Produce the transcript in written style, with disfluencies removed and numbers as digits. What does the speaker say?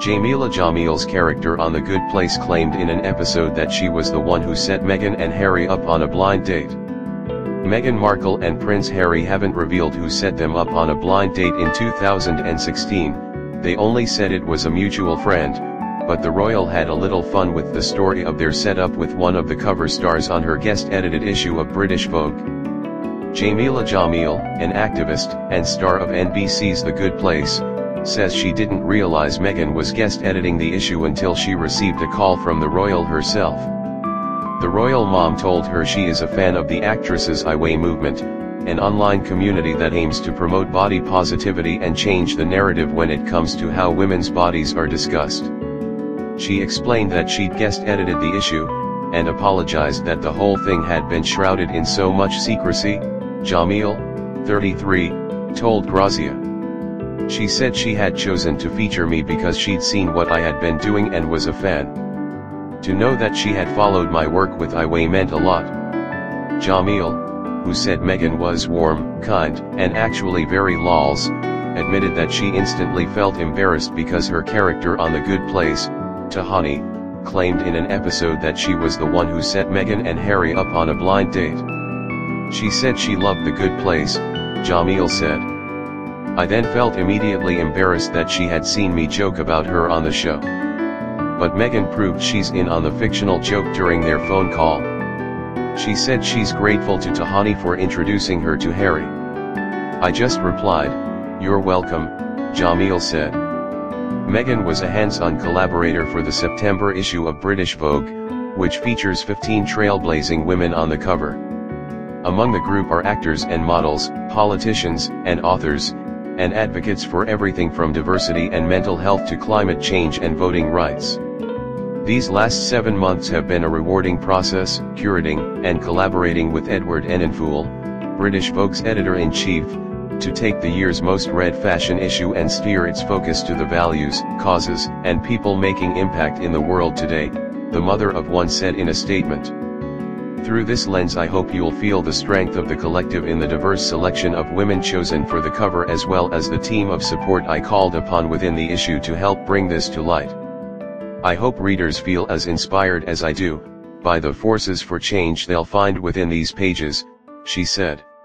Jameela Jamil's character on The Good Place claimed in an episode that she was the one who set Meghan and Harry up on a blind date. Meghan Markle and Prince Harry haven't revealed who set them up on a blind date in 2016, they only said it was a mutual friend, but the royal had a little fun with the story of their setup with one of the cover stars on her guest-edited issue of British Vogue. Jameela Jamil, an activist and star of NBC's The Good Place, says she didn't realize Meghan was guest editing the issue until she received a call from the royal herself. The royal mom told her she is a fan of the actress's I Weigh movement, an online community that aims to promote body positivity and change the narrative when it comes to how women's bodies are discussed. She explained that she'd guest edited the issue, and apologized that the whole thing had been shrouded in so much secrecy. Jamil, 33, told Grazia. She said she had chosen to feature me because she'd seen what I had been doing and was a fan. To know that she had followed my work with I Weigh meant a lot. Jamil, who said Meghan was warm, kind, and actually very lols, admitted that she instantly felt embarrassed because her character on The Good Place, Tahani, claimed in an episode that she was the one who set Meghan and Harry up on a blind date. She said she loved The Good Place, Jamil said. I then felt immediately embarrassed that she had seen me joke about her on the show. But Meghan proved she's in on the fictional joke during their phone call. She said she's grateful to Tahani for introducing her to Harry. I just replied, "You're welcome," Jamil said. Meghan was a hands-on collaborator for the September issue of British Vogue, which features 15 trailblazing women on the cover. Among the group are actors and models, politicians and authors, and advocates for everything from diversity and mental health to climate change and voting rights. These last 7 months have been a rewarding process, curating and collaborating with Edward Enninful, British Vogue's editor-in-chief, to take the year's most read fashion issue and steer its focus to the values, causes, and people making impact in the world today, the mother of one said in a statement. Through this lens I hope you'll feel the strength of the collective in the diverse selection of women chosen for the cover as well as the team of support I called upon within the issue to help bring this to light. I hope readers feel as inspired as I do, by the forces for change they'll find within these pages, she said.